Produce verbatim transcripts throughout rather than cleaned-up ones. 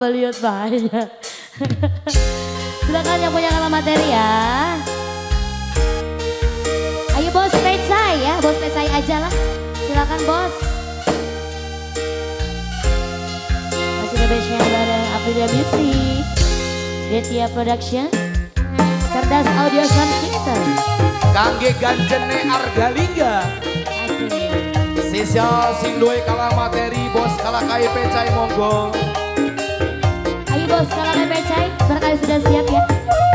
Lihat banyak. Silakan yang punya kalah materi ya. Ayo bos pecai ya, bos pecai aja lah. Silakan bos. Masih bebasnya bareng Aprilia Music, Detia Production, Cerdas Audio Sound System, Kangge Ganjene Argalingga. Sisa sing duwe kalah materi bos kalah kai pecai monggo. Ayo bos kalah kai pecai, barangkali sudah siap ya.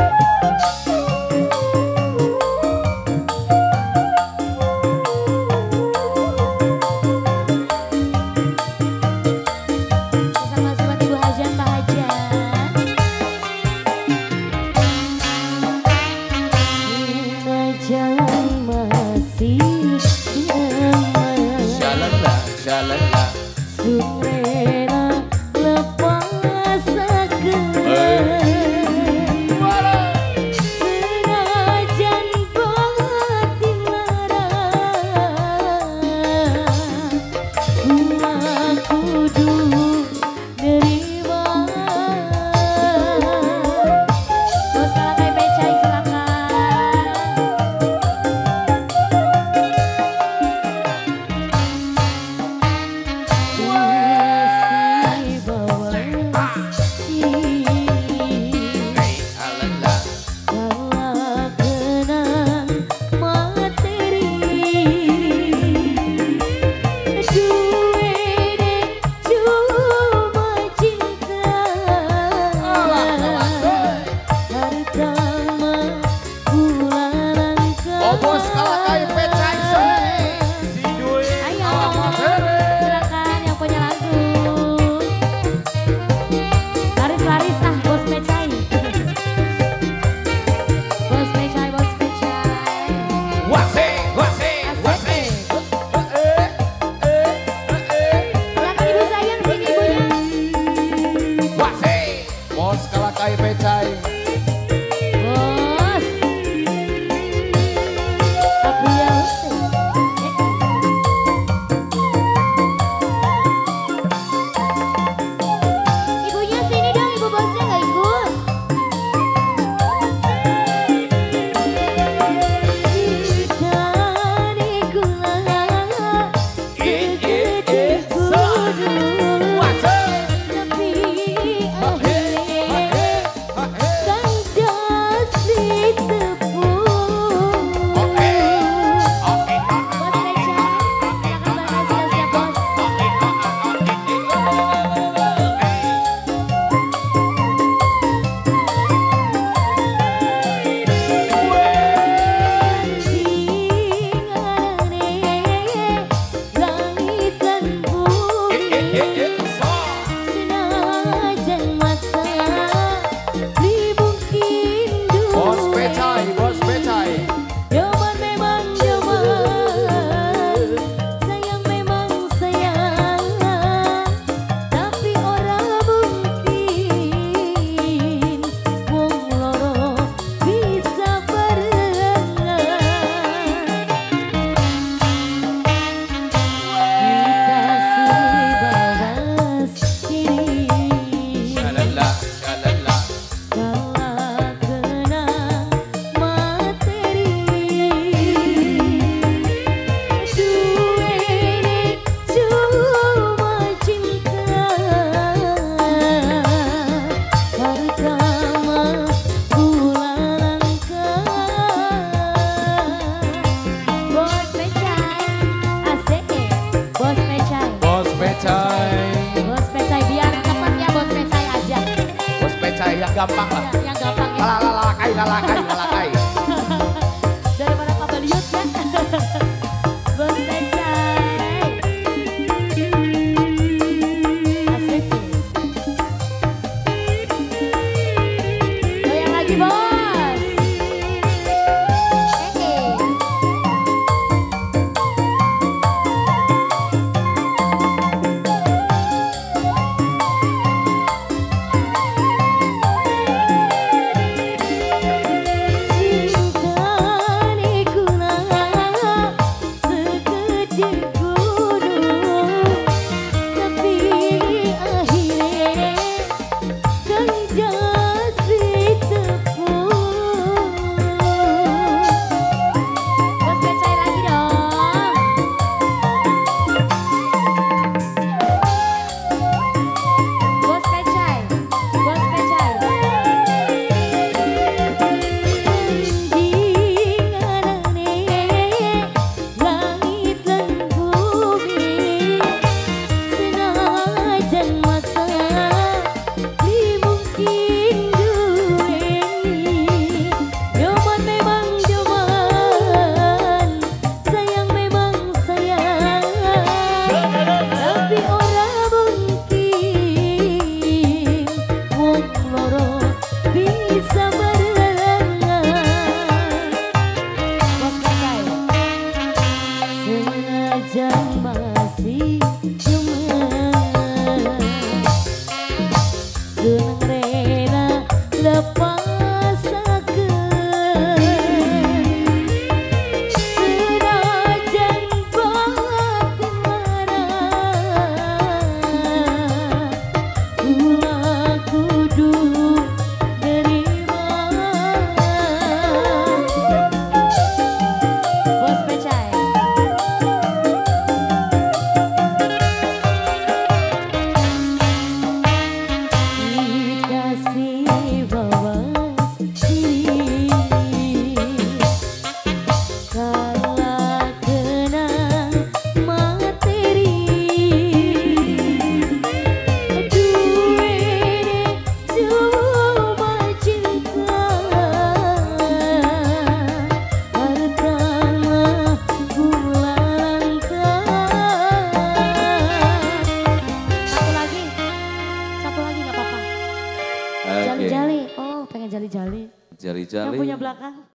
Gampang lah. Ya, yang gampang ya. Lalakai, lalakai, lalakai. Daripada kabeliut ya. Bos pecai. Asik. Goyang lagi bos. Oke. seneng rela lepas jali-jali, oh pengen jali-jali. Jali-jali. Yang punya belakang.